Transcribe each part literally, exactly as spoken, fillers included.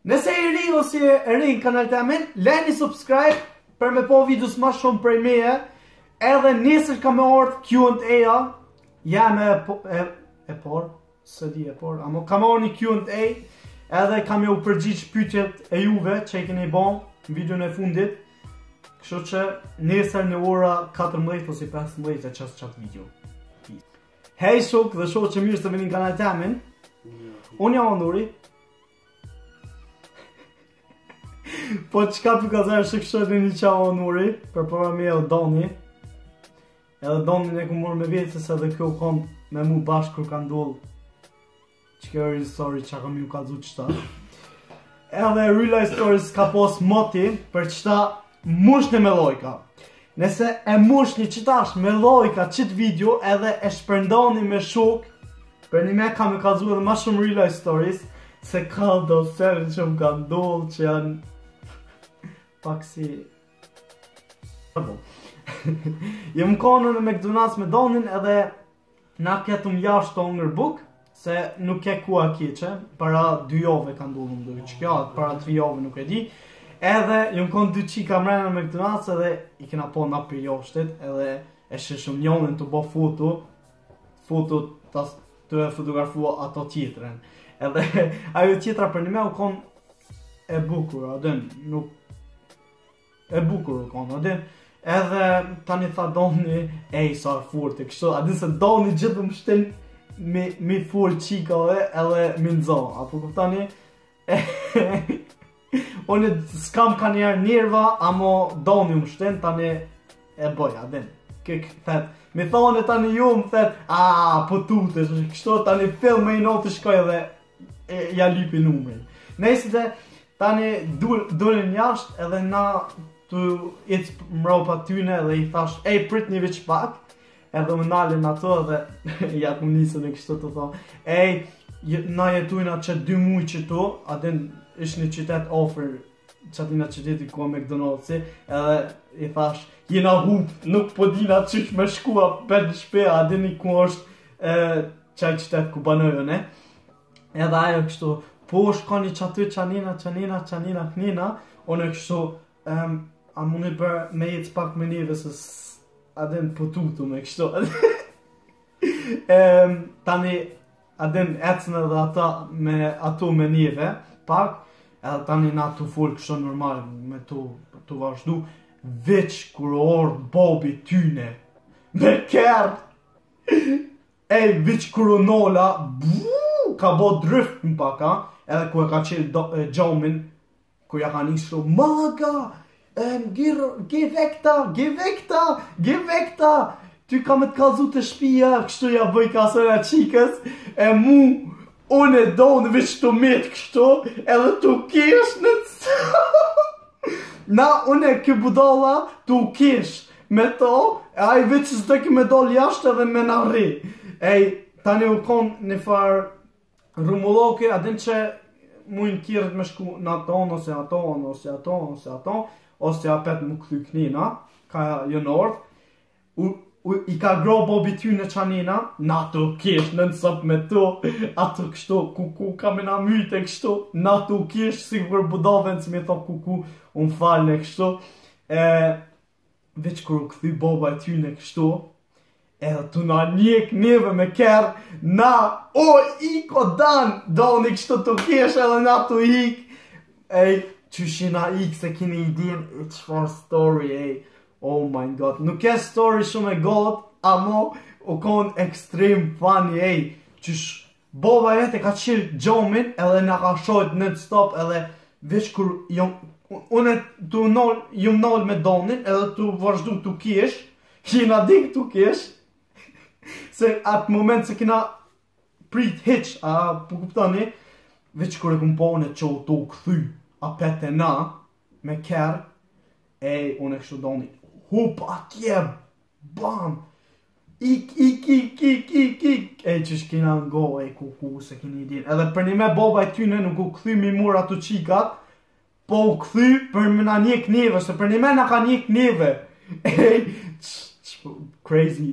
Nëse e ri ose e ri në kanal të amin, leni subscribe për me po videos ma shumë prej meje. Edhe nesër ka me orë Q and A-a. Jam e po, e, e por, së di e por, amo ka me orë një Q and A. Edhe kam ju përgjigj pyetjet e juve që i keni bon në videon e fundit. Kështu që nesër në ora katërmbëdhjetë ose pesëmbëdhjetë e qas qatë video. Hej shok dhe shok që mirë të vini në kanal të amin. Unë jam Onduri. Po qka për ka zërë shikëshojnë një qa Onduri për programi e Doni. Edhe Donin e ku morë me vjetës edhe kjo kom me mu bashkë kër ka ndollë që kjo real story që kam ju ka dhu qëta. Edhe real life stories ka pos moti për qëta mushni me lojka. Nëse e mushni qëtash me lojka qëtë video edhe e shpërndoni me shok, për një me kam e ka dhu edhe ma shumë real life stories se ka do seri që më ka ndollë që janë pak si... Jem konë në McDonald's me Donin edhe na ketëm jashtë të ongër buk se nuk ke ku a keqe, para dy jove ka ndodhur më duke që kjo, para tri jove nuk e di. Edhe jem konë dy qika mrena në McDonald's edhe i kena po nga për joshtet edhe e sheshëm njonën të bo foto, foto tas, të e fotografua ato tjetërën. Edhe ajo tjetra për një me u konë e bukur, adin, nuk... e bukur u konë, adin. Edhe tani tha Doni, ej sa furte kështu, adin se Doni gjithë më shten me, me fur qikave edhe me nxo, apo kuptani? Unë s'kam ka njerë njerva, amo Doni më shten, tani e boj, adin. Kik, thet, mi thone tani ju më thet, a, po tute, kështu tani fill me i notë shkoj edhe e, ja lipi numrin. Nesite, tani dulin jashtë edhe na të icë mropa tyne dhe i thash, ej, prit një vich pak, edhe më nalin ato dhe ja ku nisën e kështu të thonë, ej, na jetujna që dy muj që tu, adin ishë një qytet ofër, që atina qyteti ku a McDonald's-i, edhe i thash, jena hup, nuk po dina qysh me shkua për në shpe, adin i ku është e, qaj qytet ku banojë, ne? Edhe ajo kështu, po shkoni që aty qanina, qanina, qanina, knina, unë kështu, um, a muni për me jetë pak me njeve se adin po tutu me kështu. um, tani adin ecën edhe ata me ato me njeve, pak, edhe tani na të full kështu normal me të, të vazhdu, veç kur orë bobi tyne, me kërë, ej, veç kur o nola, buu, ka bo drift në paka, edhe ku e ka qelë gjomin, ku ja ka njështu, maga, Um, ge vekta, ge vekta, ge vekta, ty ka me të kalzu të shpia, kështu ja bëj kasëra qikës, e mu, unë e do në veç të metë kështu, edhe të kesh në të na, unë e kë budala të kesh me to, e a i veç së të me dollë jashtë edhe me në rri. Ej, tani u konë një farë rumulloke, adin që mujnë kjerët me shku në aton, ose aton, ose aton, ose aton, ose apet më këthy knina, ka jënord, i ka gro bobi ty në qanina, na të kesh në nësëp me të, ato kështu, kuku ka me na myte kështu, na të kesh, si për budaven që me thot kuku, unë falë në kështu, e, veç kër u këthy boba ty në kështu, edhe të na njek neve me kërë, na, o, iko dan, do në kështu të kesh edhe na të ik, ej, qyshina ik se kini i din e qëfar story, ej, oh my god, nuk e story shumë e god, amo u kon extreme funny, ej, qysh boba jetë e ka qilë gjomin edhe nga ka shojt në stop edhe veç kur jom, une të nol, jom nol me Donin edhe të vazhdu të kesh, kina dik të kesh, se atë moment se kina prit hiq, a po kuptani, veç kur e kum po une që të u këthy, apet e na, me kërë, ej, unë e kështu Doni, hup atje, bam, ik, ik, ik, ik, ik, ik, ej, që shkina ngo, ej, kuku, se kini din, edhe për një me boba e tyne nuk u këthy mi mur ato qikat, po u këthy për më na njek neve, se për një me na ka njek neve, ej, crazy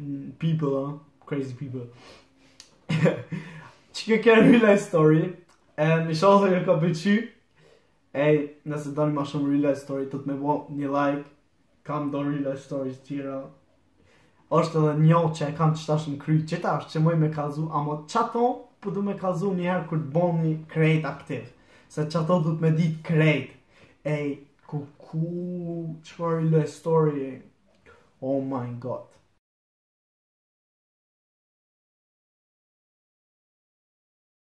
people, huh? Crazy people. Që ke kërë real life story, E, në shohë dhe ka pëlqy. E, nëse doni ma shumë real life story, të të me bo një like. Kam do real life stories tjera. është edhe një që e kam qëtash në kry. Qëta është që moj me kazu, ama qato po du me kazu njëherë kër të bon një krejt aktiv. Se qato du të me dit krejt. Ej, ku ku, qëfar real life story. Oh my god.